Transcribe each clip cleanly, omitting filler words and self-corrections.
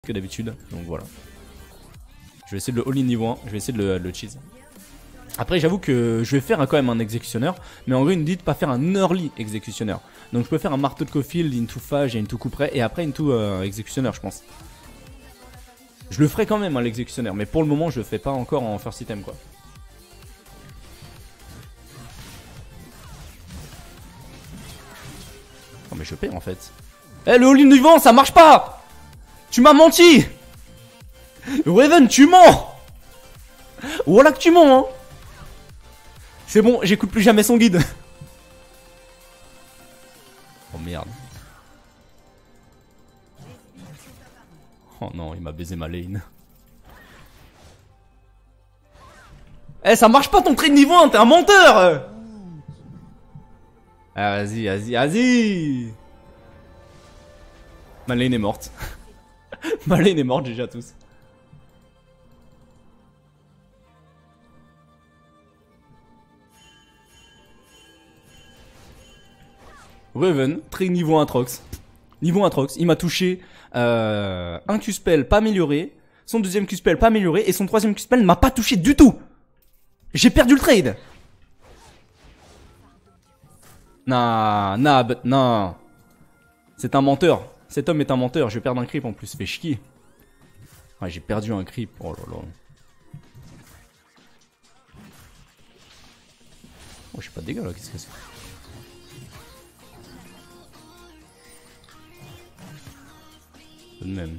que d'habitude, donc voilà. Je vais essayer de le all-in niveau 1, je vais essayer de le cheese. Après j'avoue que je vais faire quand même un exécutionneur, mais en vrai il me dit de pas faire un early exécutionneur. Donc je peux faire un marteau de Cofield, into phage et into coup près, et après into exécutionneur je pense. Je le ferai quand même hein, l'exécutionneur, mais pour le moment je le fais pas encore en first item quoi. Oh mais je perds en fait. Eh le all-in niveau 1 ça marche pas. Tu m'as menti. Raven tu mens. Voilà que tu mens hein. C'est bon, j'écoute plus jamais son guide. Oh merde. Oh non, il m'a baisé ma lane. Eh, ça marche pas ton trade niveau 1, t'es un menteur. Ah, vas-y, vas-y, vas-y. Ma lane est morte. Ma lane est morte, GG à tous. Raven, très niveau 1 Trox. Niveau 1 Trox, il m'a touché un Q-spell pas amélioré, son deuxième Q-spell pas amélioré, et son troisième Q-spell ne m'a pas touché du tout. J'ai perdu le trade. Non. C'est un menteur. Cet homme est un menteur, je vais perdre un creep en plus, fait chier. Ouais, j'ai perdu un creep, oh là là. Oh, j'ai pas de dégâts là, qu'est-ce que c'est? De même.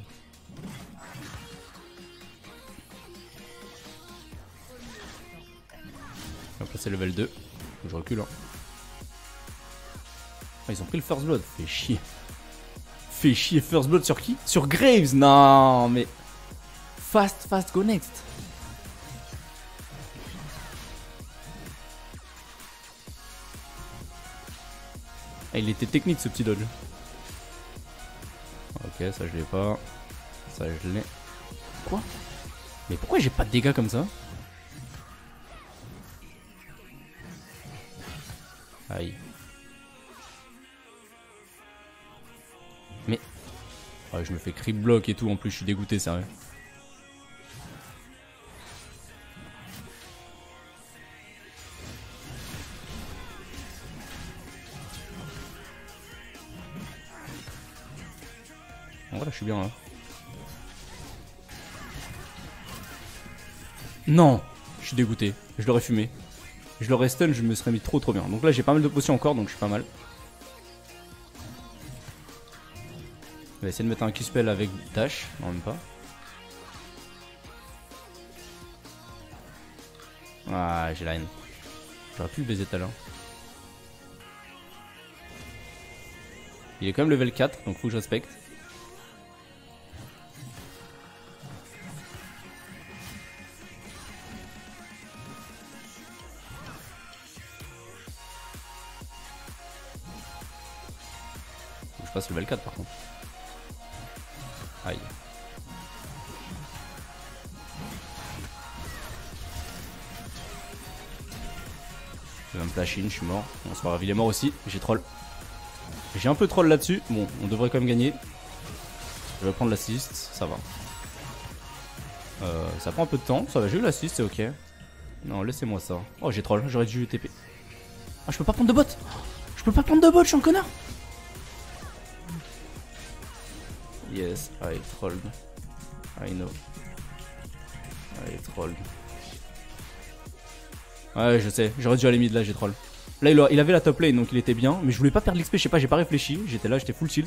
On va passer level 2. Je recule. Hein. Ah, ils ont pris le first blood. Fait chier. Fait chier first blood sur qui? Sur Graves. Non mais. Fast, go next. Ah, il était technique ce petit dodge. Ok, ça je l'ai pas. Ça je l'ai. Quoi? Mais pourquoi j'ai pas de dégâts comme ça? Aïe. Mais. Oh, je me fais creep block et tout en plus, je suis dégoûté, sérieux. Voilà, je suis bien là. Non, je suis dégoûté. Je l'aurais fumé. Je l'aurais stun, je me serais mis trop bien. Donc là j'ai pas mal de potions encore, donc je suis pas mal. Je vais essayer de mettre un Q-spell avec dash, non même pas. Ah, j'ai la haine. J'aurais pu le baiser tout à l'heure. Il est quand même level 4, donc faut que je respecte. Je passe level 4 par contre. Aïe. Je vais me flash in, je suis mort. On se pas grave, il est mort aussi. J'ai troll. J'ai un peu troll là-dessus. Bon, on devrait quand même gagner. Je vais prendre l'assist, ça va. Ça prend un peu de temps, ça va, j'ai eu l'assist, c'est ok. Non, laissez-moi ça. Oh, j'ai troll, j'aurais dû TP. Ah, je peux pas prendre de bot. Je peux pas prendre de bot, je suis un connard. Yes, I trolled. I know. I trolled. Ouais, je sais, j'aurais dû aller mid là, j'ai troll. Là, il avait la top lane donc il était bien, mais je voulais pas perdre l'XP, je sais pas, j'ai pas réfléchi. J'étais là, j'étais full shield.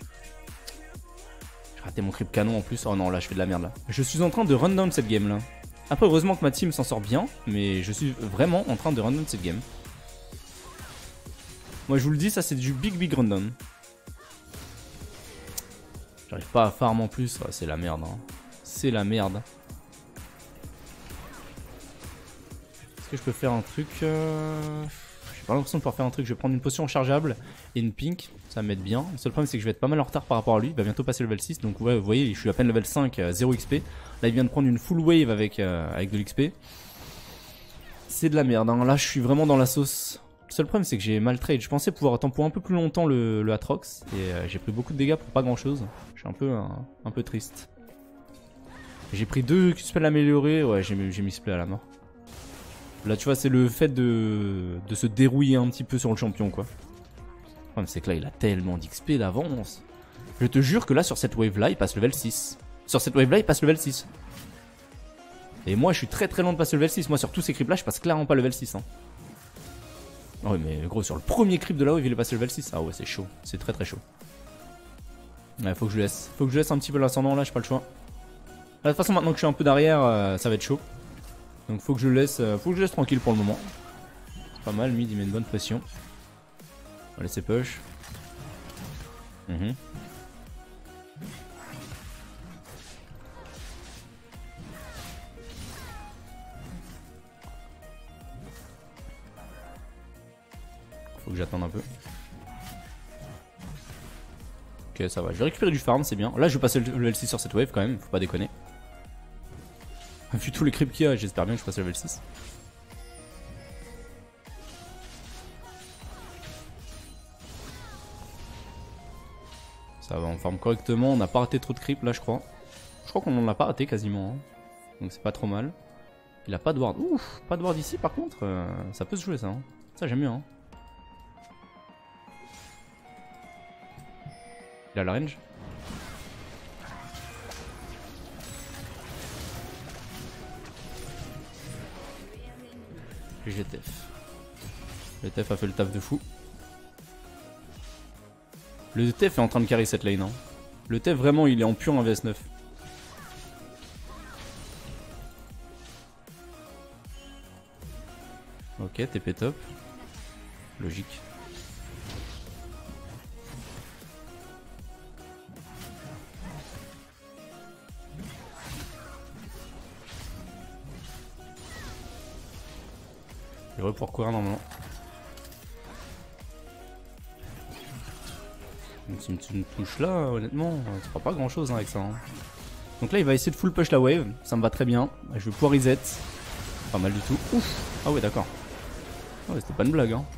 J'ai raté mon creep canon en plus. Oh non, là, je fais de la merde là. Je suis en train de run down cette game là. Après, heureusement que ma team s'en sort bien, mais je suis vraiment en train de run down cette game. Moi, je vous le dis, ça c'est du big run down. J'arrive pas à farm en plus, oh, c'est la merde. Hein. C'est la merde. Est-ce que je peux faire un truc J'ai pas l'impression de pouvoir faire un truc. Je vais prendre une potion rechargeable et une pink. Ça va m'aide bien. Le seul problème, c'est que je vais être pas mal en retard par rapport à lui. Il va bientôt passer level 6. Donc, ouais, vous voyez, je suis à peine level 5, 0 XP. Là, il vient de prendre une full wave avec de l'XP. C'est de la merde. Hein. Là, je suis vraiment dans la sauce. Le seul problème, c'est que j'ai mal trade. Je pensais pouvoir tempo un peu plus longtemps le Atrox. Et j'ai pris beaucoup de dégâts pour pas grand chose. Je suis un peu triste. J'ai pris 2 spells améliorés, ouais j'ai mis spell à la mort. Là tu vois c'est le fait de se dérouiller un petit peu sur le champion quoi. Le problème c'est que là il a tellement d'XP d'avance. Je te jure que là sur cette wave là il passe level 6. Sur cette wave là il passe level 6. Et moi je suis très lent de passer level 6. Moi sur tous ces creeps là je passe clairement pas level 6 hein. Ah ouais mais gros sur le premier creep de la wave il est passé level 6. Ah ouais c'est chaud, c'est très chaud. Ouais faut que je laisse. Faut que je laisse un petit peu l'ascendant là, j'ai pas le choix. De toute façon maintenant que je suis un peu derrière ça va être chaud. Donc faut que je laisse tranquille pour le moment. Pas mal, mid il met une bonne pression. On va laisser push. Faut que j'attende un peu. Ok ça va, je vais récupérer du farm, c'est bien. Là je vais passer le level 6 sur cette wave quand même, faut pas déconner. Vu tous les creeps qu'il y a, j'espère bien que je passe le level 6. Ça va, on farm correctement, on n'a pas raté trop de creeps là je crois. Je crois qu'on en a pas raté quasiment. Hein. Donc c'est pas trop mal. Il a pas de ward. Ouf, pas de ward ici par contre. Ça peut se jouer ça. Hein. Ça j'aime bien. Hein. Il a la range. GTF. GTF a fait le taf de fou. Le TF est en train de carry cette lane. Hein. Le TF vraiment il est en pur en VS9. Ok, TP top. Logique. Il devrait pouvoir courir normalement. Donc si tu me touches là, honnêtement, tu feras pas grand chose hein, avec ça. Hein. Donc là il va essayer de full push la wave, ça me va très bien. Je vais pouvoir reset. Pas mal du tout. Ouf. Ah ouais d'accord. Ah ouais c'était pas une blague hein.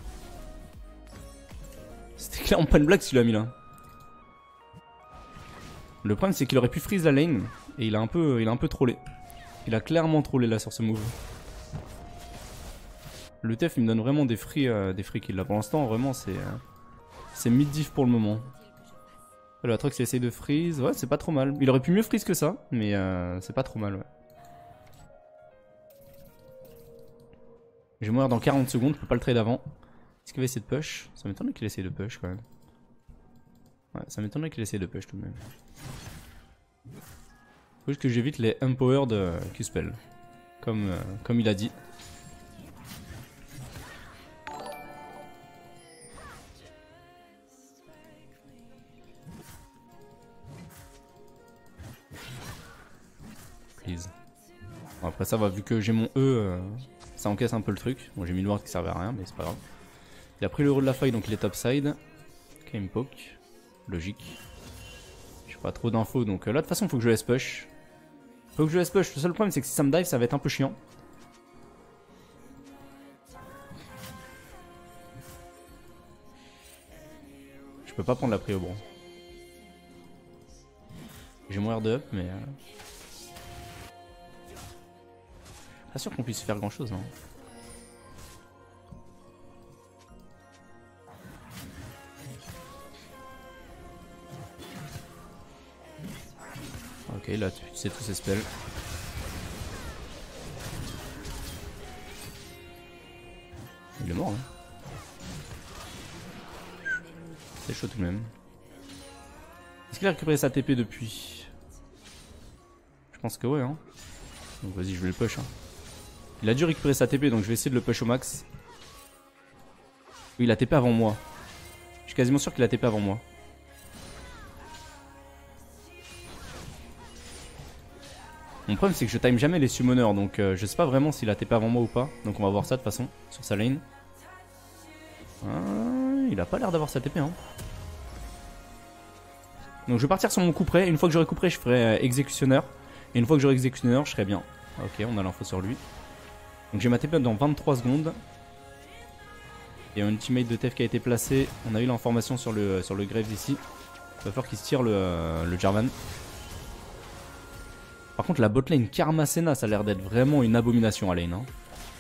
C'était clairement pas une blague celui-là mis là. Le problème c'est qu'il aurait pu freeze la lane et il a un peu trollé. Il a clairement trollé là sur ce move. Le TF il me donne vraiment des free kills là pour l'instant vraiment c'est mid-diff pour le moment. Le Atrox il essaye de freeze, ouais c'est pas trop mal. Il aurait pu mieux freeze que ça, mais c'est pas trop mal ouais. Je vais mourir dans 40 secondes, je peux pas le trade avant. Est-ce qu'il va essayer de push? Ça m'étonnerait qu'il essaye de push quand même. Ouais, ça m'étonnerait qu'il essaye de push tout de même. Faut juste que j'évite les empowered Q-spell. Comme il a dit. Bon, après ça va, vu que j'ai mon E, ça encaisse un peu le truc. Bon j'ai mis le ward qui servait à rien mais c'est pas grave. Il a pris le rôle de la faille donc il est topside. Ok il me poke. Logique. J'ai pas trop d'infos donc là de toute façon faut que je laisse push. Faut que je laisse push. Le seul problème c'est que si ça me dive ça va être un peu chiant. Je peux pas prendre la prio bon. J'ai mon air de up mais... Pas sûr qu'on puisse faire grand chose non. Ok là tu sais tous ses spells. Il est mort hein. C'est chaud tout de même. Est-ce qu'il a récupéré sa TP depuis? Je pense que ouais hein. Donc vas-y je vais le push hein. Il a dû récupérer sa TP donc je vais essayer de le push au max. Oui il a TP avant moi. Je suis quasiment sûr qu'il a TP avant moi. Mon problème c'est que je time jamais les summoners donc je sais pas vraiment s'il a TP avant moi ou pas. Donc on va voir ça de toute façon sur sa lane. Il a pas l'air d'avoir sa TP hein. Donc je vais partir sur mon coup près. Une fois que j'aurai coup près je ferai exécutionneur. Et une fois que j'aurai exécutionneur je serai bien. Ok on a l'info sur lui. Donc j'ai ma TP dans 23 secondes. Il y a un ultimate de TF qui a été placé. On a eu l'information sur le Graves ici. Il va falloir qu'il se tire le Jarvan. Par contre, la botlane Karma Senna, ça a l'air d'être vraiment une abomination à lane. Hein.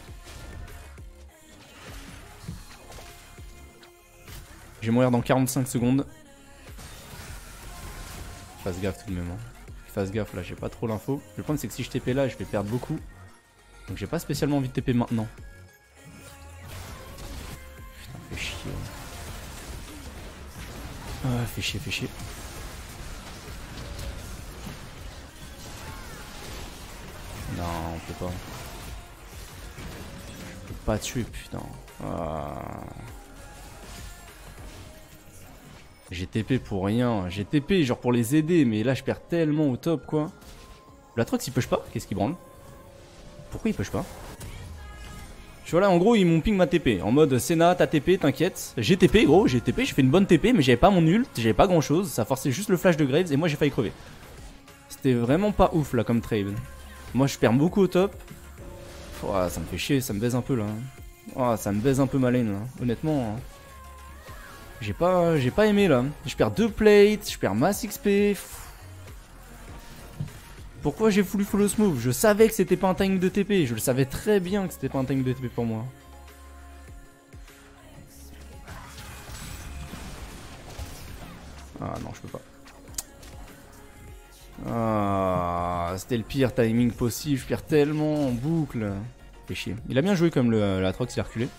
Je vais mourir dans 45 secondes. Fasse gaffe tout de même. Hein. Fasse gaffe, là, j'ai pas trop l'info. Le problème, c'est que si je TP là, je vais perdre beaucoup. Donc, j'ai pas spécialement envie de TP maintenant. Putain, fait chier. Ah, fait chier, fait chier. Non, on peut pas. Je peux pas tuer, putain. Ah. J'ai TP pour rien. J'ai TP genre pour les aider, mais là je perds tellement au top quoi. L'Atrox il push pas? Qu'est-ce qu'il branle? Pourquoi il push pas? Je vois là en gros ils m'ont ping ma TP. En mode Senna t'as TP, t'inquiète. J'ai TP gros, j'ai TP, j'ai fait une bonne TP, mais j'avais pas mon ult, j'avais pas grand chose. Ça forçait juste le flash de Graves et moi j'ai failli crever. C'était vraiment pas ouf là comme trade. Moi je perds beaucoup au top. Oh, ça me fait chier, ça me baise un peu là. Oh, ça me baise un peu ma lane là, honnêtement. J'ai pas aimé là. Je perds 2 plates, je perds mass XP. Pourquoi j'ai voulu follow ce move? Je savais que c'était pas un timing de TP. Je le savais très bien que c'était pas un timing de TP pour moi. Ah non, je peux pas. Ah, c'était le pire timing possible. Je perds tellement en boucle. Fait chier. Il a bien joué comme l'Atrox il a reculé.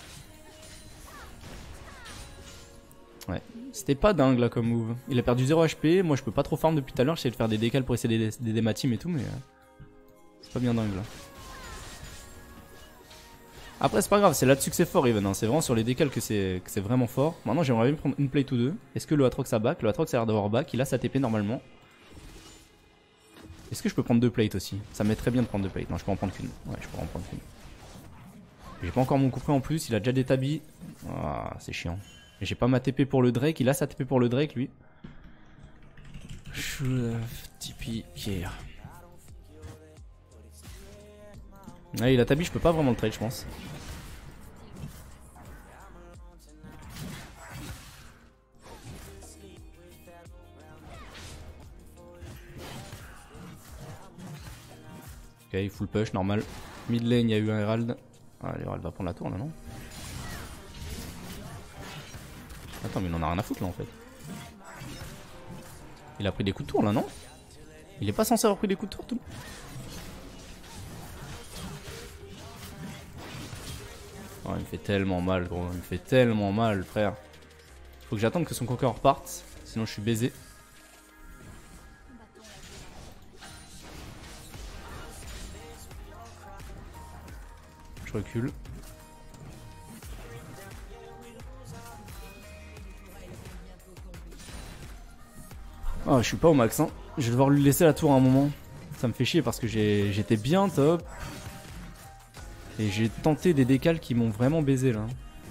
Ouais, c'était pas dingue là comme move. Il a perdu 0 HP, moi je peux pas trop farm depuis tout à l'heure, j'essaie de faire des décals pour essayer d'aider ma team et tout, mais c'est pas bien dingue là. Après c'est pas grave, c'est là-dessus que c'est fort Even, hein. C'est vraiment sur les décals que c'est vraiment fort. Maintenant j'aimerais bien prendre une plate ou deux. Est-ce que le Atrox a back? Le Atrox a l'air d'avoir back, il a sa TP normalement. Est-ce que je peux prendre 2 plates aussi? Ça m'aiderait bien de prendre 2 plates. Non, je peux en prendre qu'une. Ouais, je peux en prendre qu'une. J'ai pas encore mon coup près en plus, il a déjà des tabis. Ah, c'est chiant. J'ai pas ma TP pour le Drake, il a sa TP pour le Drake lui. TP here. Ouais, il a tabi, je peux pas vraiment le trade, je pense. Ok, full push, normal. Mid lane, il y a eu un Herald. Ah, l'Herald va prendre la tour là, non? Attends, mais il en a rien à foutre là en fait. Il a pris des coups de tour là, non? Il est pas censé avoir pris des coups de tour tout. Oh, il me fait tellement mal, gros. Il me fait tellement mal, frère. Faut que j'attende que son conquérant reparte. Sinon, je suis baisé. Je recule. Oh, je suis pas au max, hein. Je vais devoir lui laisser la tour à un moment. Ça me fait chier parce que j'étais bien top. Et j'ai tenté des décals qui m'ont vraiment baisé là.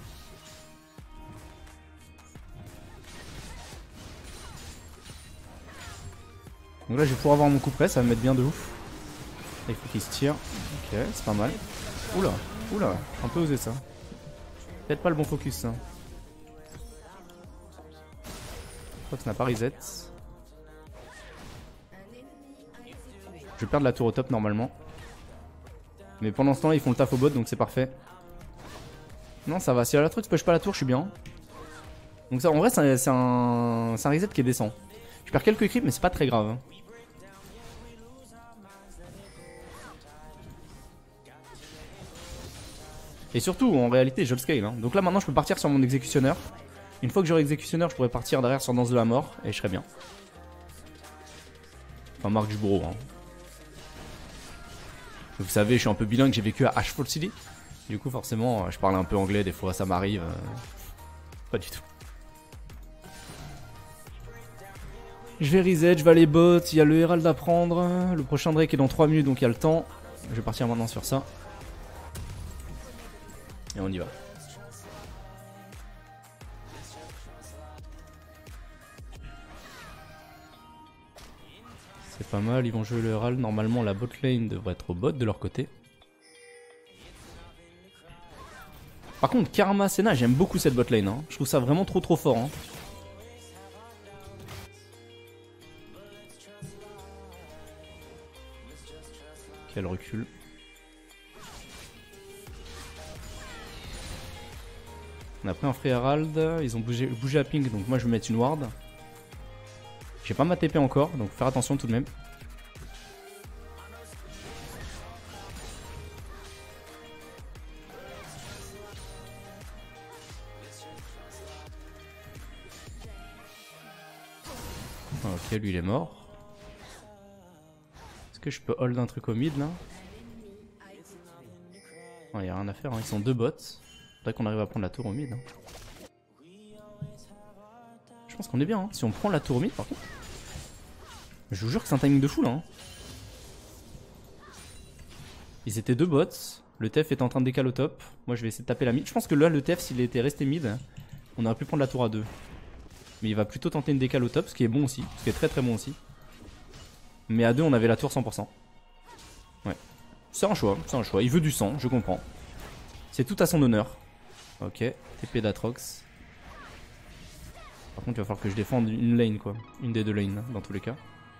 Donc là je vais pouvoir avoir mon coup près, ça va me mettre bien de ouf. Là, il faut qu'il se tire. Ok, c'est pas mal. Oula, oula, un peu osé ça. Peut-être pas le bon focus ça. Fox n'a pas reset. Je vais perdre la tour au top normalement. Mais pendant ce temps là ils font le taf au bot donc c'est parfait. Non ça va, si la truc push pas la tour je suis bien. Donc ça en vrai c'est un reset qui est décent. Je perds quelques creeps mais c'est pas très grave. Hein. Et surtout en réalité je le scale. Hein. Donc là maintenant je peux partir sur mon exécutionneur. Une fois que j'aurai exécutionneur je pourrai partir derrière sur Danse de la Mort et je serai bien. Enfin Marc du Bourreau. Hein. Vous savez, je suis un peu bilingue, j'ai vécu à Ashford City. Du coup, forcément, je parle un peu anglais, des fois ça m'arrive. Pas du tout. Je vais reset, je vais aller bot, il y a le Herald à prendre. Le prochain Drake est dans 3 minutes, donc il y a le temps. Je vais partir maintenant sur ça. Et on y va. C'est pas mal, ils vont jouer le Herald. Normalement, la bot lane devrait être au bot de leur côté. Par contre, Karma Senna, j'aime beaucoup cette bot lane. Hein. Je trouve ça vraiment trop fort. Hein. Elle recule. On a pris un Free Herald, ils ont bougé à ping, donc moi je vais mettre une ward. J'ai pas ma TP encore, donc faire attention tout de même. Ok, lui il est mort. Est-ce que je peux hold un truc au mid là? Non, y a rien à faire, hein. Ils sont 2 bots. Faudrait qu'on arrive à prendre la tour au mid. Hein. Je pense qu'on est bien, hein. Si on prend la tour au mid par contre. Je vous jure que c'est un timing de fou là. Hein. Ils étaient 2 bots. Le TF est en train de décaler au top. Moi je vais essayer de taper la mid. Je pense que là le TF s'il était resté mid, on aurait pu prendre la tour à 2. Mais il va plutôt tenter une décale au top, ce qui est bon aussi. Ce qui est très très bon aussi. Mais à 2 on avait la tour 100%. Ouais. C'est un choix, c'est un choix. Il veut du sang, je comprends. C'est tout à son honneur. Ok, TP d'Atrox. Par contre il va falloir que je défende une lane quoi. Une des 2 lanes dans tous les cas.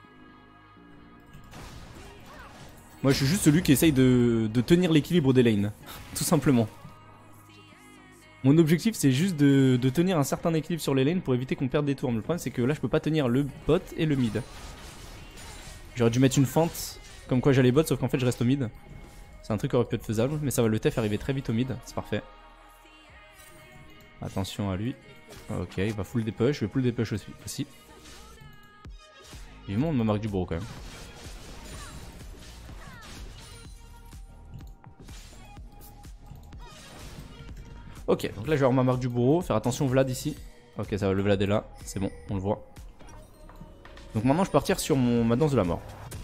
Moi je suis juste celui qui essaye de tenir l'équilibre des lanes. Tout simplement. Mon objectif c'est juste de tenir un certain équilibre sur les lanes pour éviter qu'on perde des tours. Mais le problème c'est que là je peux pas tenir le bot et le mid. J'aurais dû mettre une feinte comme quoi j'allais bot sauf qu'en fait je reste au mid. C'est un truc qui aurait pu être faisable mais ça va, le TF arriver très vite au mid, c'est parfait. Attention à lui. Ok, il va full des push, je vais full des push aussi. Vivement on me marque du bourreau quand même. Ok, donc là je vais avoir ma marque du bourreau, faire attention Vlad ici. Ok, ça va, le Vlad est là, c'est bon, on le voit. Donc maintenant je peux partir sur ma danse de la mort.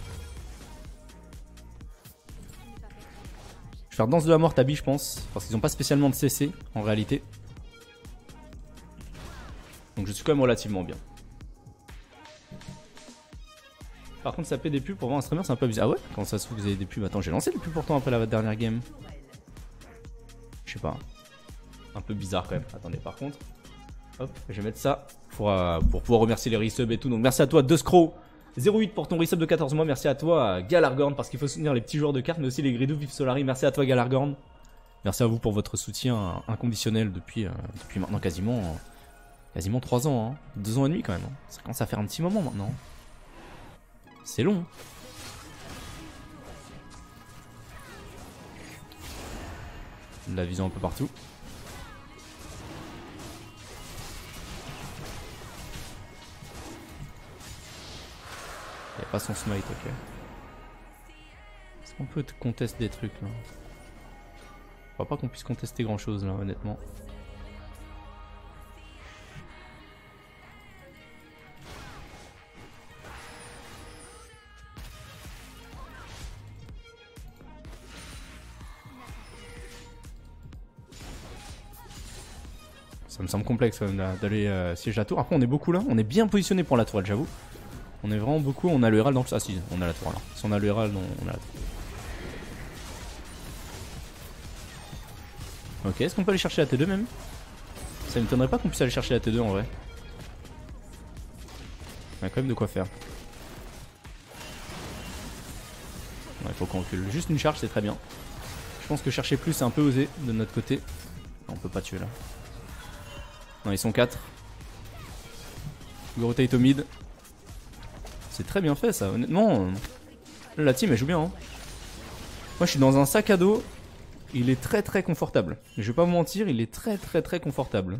Je vais faire danse de la mort Tabi je pense, parce qu'ils n'ont pas spécialement de CC en réalité. Donc je suis quand même relativement bien. Par contre ça paie des pubs pour voir un streamer c'est un peu abusé. Ah ouais? Comment ça se fout que vous avez des pubs? Attends, j'ai lancé des pubs pourtant après la dernière game. Je sais pas. Un peu bizarre quand même. Attendez par contre. Hop, je vais mettre ça pour pouvoir remercier les resubs et tout. Donc merci à toi Duscrow 08 pour ton resub de 14 mois. Merci à toi Galargorn parce qu'il faut soutenir les petits joueurs de cartes mais aussi les Gridou Viv Solari. Merci à toi Galargorn. Merci à vous pour votre soutien inconditionnel depuis maintenant quasiment 3 ans. Hein. 2 ans et demi quand même. Hein. Ça commence à faire un petit moment maintenant. C'est long. De la vision un peu partout. Il n'y a pas son smite, ok. Est-ce qu'on peut contester des trucs là? Je crois pas qu'on puisse contester grand chose là, honnêtement. Ça me semble complexe quand même d'aller siège la tour. Après on est beaucoup là, on est bien positionné pour la tourelle j'avoue. On est vraiment beaucoup, on a le Herald dans le... Ah si, on a la tour là. Si on a le Herald, on a la tour. Ok, est-ce qu'on peut aller chercher la T2 même? Ça ne m'étonnerait pas qu'on puisse aller chercher la T2 en vrai. On a quand même de quoi faire. Il faut qu'on recule. Juste une charge, c'est très bien. Je pense que chercher plus, c'est un peu osé de notre côté. Non, on peut pas tuer là. Non, ils sont 4. Go rotate au mid. C'est très bien fait ça, honnêtement. La team elle joue bien. Hein. Moi je suis dans un sac à dos. Il est très très confortable. Je vais pas vous mentir, il est très très très confortable.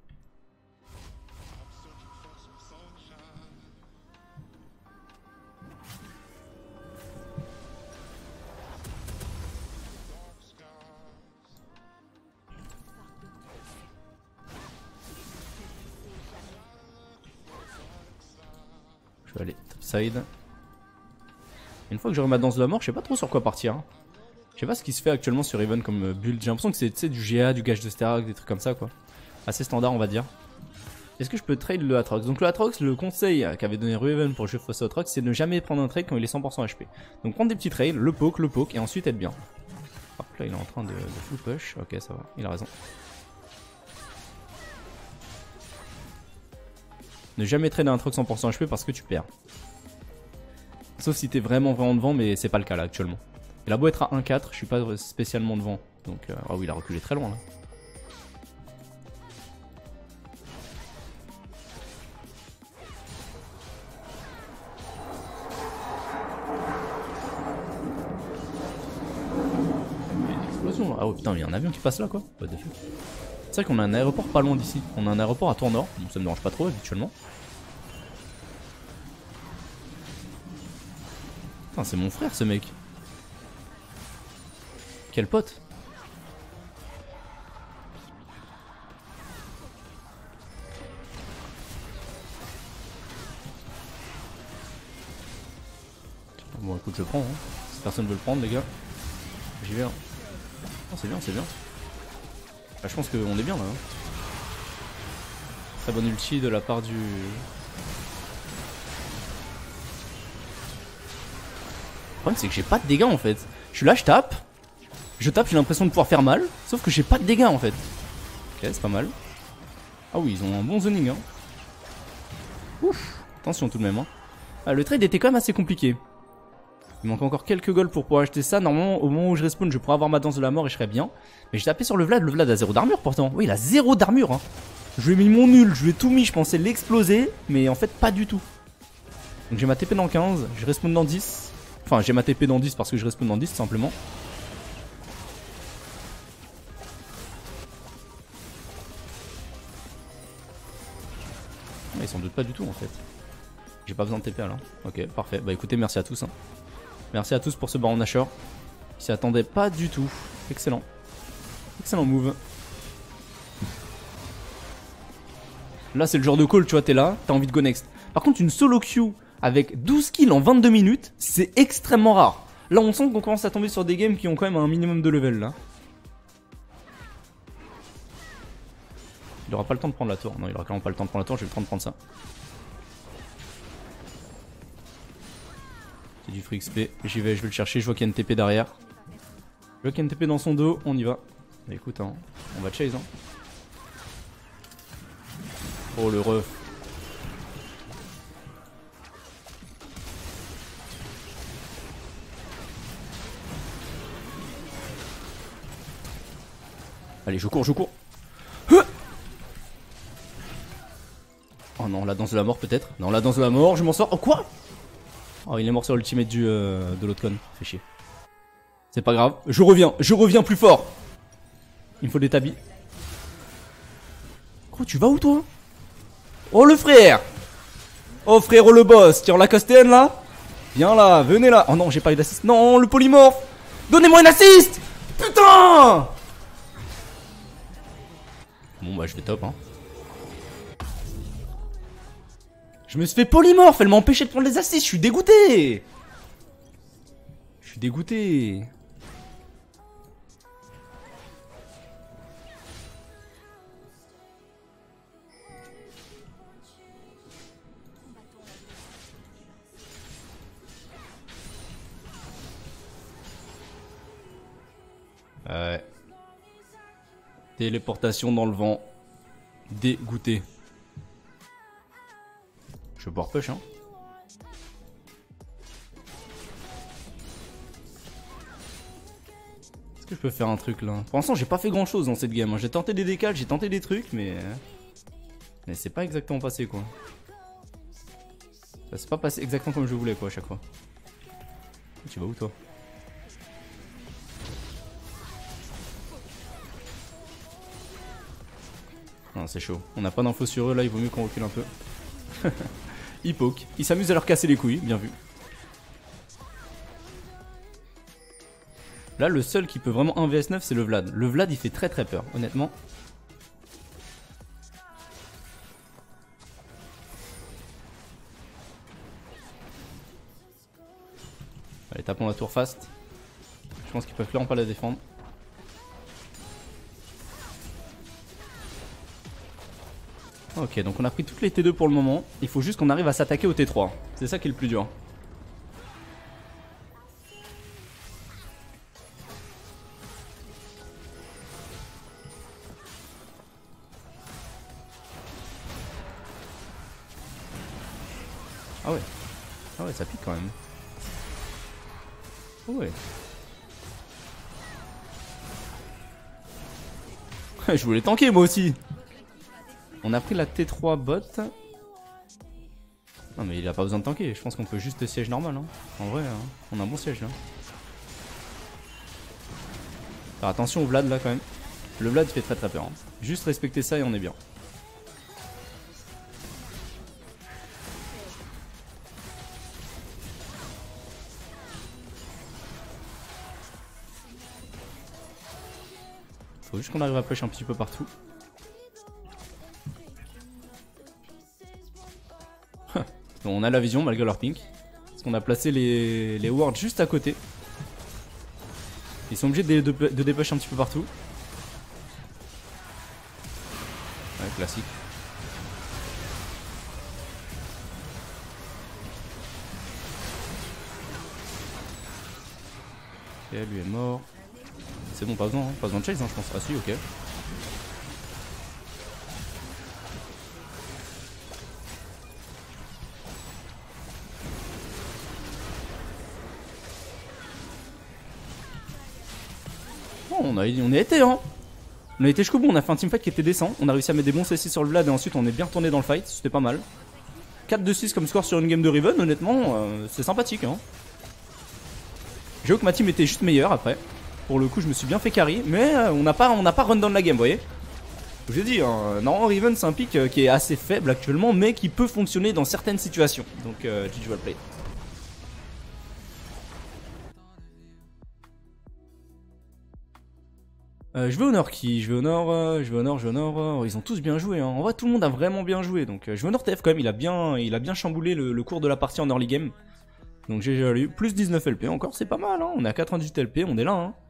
Je vais aller topside. Une fois que j'aurai ma danse de la mort, je sais pas trop sur quoi partir. Hein. Je sais pas ce qui se fait actuellement sur Even comme build. J'ai l'impression que c'est du GA, du gage de Sterak, des trucs comme ça quoi. Assez standard on va dire. Est-ce que je peux trade le Atrox? Donc le Atrox, le conseil qu'avait donné Rueven pour le jeu face au Atrox, c'est de ne jamais prendre un trade quand il est 100% HP. Donc prendre des petits trades, le poke et ensuite être bien. Hop là il est en train de full push. Ok ça va, il a raison. Ne jamais trader un truc 100% HP parce que tu perds. Sauf si t'es vraiment devant mais c'est pas le cas là actuellement. Il a beau être à 1-4, je suis pas spécialement devant. Donc, ah oui, il a reculé très loin là. Ah ouais putain, il y a un avion qui passe là quoi. What the fuck. C'est vrai qu'on a un aéroport pas loin d'ici. On a un aéroport à Tournord. Bon, ça me dérange pas trop habituellement. Putain, c'est mon frère ce mec. Quel pote. Bon écoute, je prends hein. Si personne veut le prendre les gars, j'y vais hein. Oh, c'est bien, c'est bien. Ah, je pense qu'on est bien là hein. Très bonne ulti de la part du... Le problème c'est que j'ai pas de dégâts en fait. Je suis là, je tape, j'ai l'impression de pouvoir faire mal. Sauf que j'ai pas de dégâts en fait. Ok, c'est pas mal. Ah oui, ils ont un bon zoning hein. Ouf, attention tout de même hein. Ah, le trade était quand même assez compliqué. Il manque encore quelques golds pour pouvoir acheter ça. Normalement, au moment où je respawn, je pourrais avoir ma danse de la mort et je serais bien. Mais j'ai tapé sur le Vlad a 0 d'armure pourtant. Oui, il a 0 d'armure hein. Je lui ai mis mon nul, je lui ai tout mis, je pensais l'exploser. Mais en fait, pas du tout. Donc j'ai ma TP dans 15, je respawn dans 10. Enfin, j'ai ma TP dans 10 parce que je respawn dans 10 tout simplement. Ah, ils s'en doutent pas du tout en fait. J'ai pas besoin de TP là. Ok, parfait. Bah écoutez, merci à tous hein. Merci à tous pour ce Baron Nashor. Ils s'y attendaient pas du tout. Excellent. Excellent move. Là c'est le genre de call, tu vois, t'es là, t'as envie de go next. Par contre une solo queue avec 12 kills en 22 minutes, c'est extrêmement rare. Là on sent qu'on commence à tomber sur des games qui ont quand même un minimum de level là. Il aura pas le temps de prendre la tour. Non, il aura clairement pas le temps de prendre la tour, j'ai le temps de prendre ça. C'est du free XP, j'y vais, je vais le chercher, je vois qu'il y a une TP derrière. Je vois qu'il y a une TP dans son dos, on y va. Bah écoute, hein, on va chase hein. Oh le ref. Allez, je cours, je cours. Oh non, la danse de la mort peut-être. Non, la danse de la mort, je m'en sors. Oh quoi? Oh, il est mort sur l'ultimate de l'autre con. Fait chier. C'est pas grave, je reviens plus fort. Il me faut des tabis. Gros, tu vas où toi? Oh le frère. Oh frérot le boss, tire la castenne là. Viens là, venez là. Oh non, j'ai pas eu d'assist. Non, le polymorphe. Donnez-moi une assist. Putain. Bon bah je vais top hein. Je me suis fait polymorphe, elle m'a empêché de prendre les assists, je suis dégoûté. Je suis dégoûté. Ouais. Téléportation dans le vent. Dégoûté. Je vais pouvoir push hein. Est-ce que je peux faire un truc là? Pour l'instant j'ai pas fait grand chose dans cette game hein. J'ai tenté des décals, j'ai tenté des trucs mais c'est pas exactement passé quoi. Ça s'est pas passé exactement comme je voulais quoi à chaque fois. Tu vas où toi? Non c'est chaud, on n'a pas d'infos sur eux là, il vaut mieux qu'on recule un peu. Ils poke, ils s'amusent à leur casser les couilles, bien vu. Là le seul qui peut vraiment 1 vs 9 c'est le Vlad. Le Vlad il fait très très peur, honnêtement. Allez tapons la tour fast. Je pense qu'ils peuvent clairement pas la défendre. Ok, donc on a pris toutes les T2 pour le moment. Il faut juste qu'on arrive à s'attaquer au T3. C'est ça qui est le plus dur. Ah ouais. Ah ouais, ça pique quand même. Oh ouais. Je voulais tanker moi aussi. On a pris la T3 bot. Non mais il a pas besoin de tanker, je pense qu'on peut juste siège normal hein. En vrai hein, on a un bon siège là. Alors attention au Vlad là quand même. Le Vlad fait très très peur hein. Juste respecter ça et on est bien. Faut juste qu'on arrive à push un petit peu partout. On a la vision malgré leur pink. Parce qu'on a placé les wards juste à côté. Ils sont obligés de dépush un petit peu partout. Ouais, classique. Ok, lui est mort. C'est bon, pas besoin de chase, hein, je pense. Ah si, ok. Bon, on y a été, hein. On a été jusqu'au bout, on a fait un teamfight qui était décent. On a réussi à mettre des bons CC sur le Vlad et ensuite on est bien retourné dans le fight. C'était pas mal. 4-2-6 comme score sur une game de Riven, honnêtement, c'est sympathique, hein. J'avoue que ma team était juste meilleure après. Pour le coup, je me suis bien fait carry, mais on n'a pas run down la game, vous voyez. Je vous ai dit, hein, non, Riven c'est un pick qui est assez faible actuellement, mais qui peut fonctionner dans certaines situations. Donc, GG well played. Je vais au nord qui? Je vais au nord. Ils ont tous bien joué. Hein. En vrai, tout le monde a vraiment bien joué. Donc, je vais au nord TF quand même. Il a bien chamboulé le cours de la partie en early game. Donc, j'ai lu plus 19 LP encore, c'est pas mal. Hein. On est à 98 LP, on est là. Hein.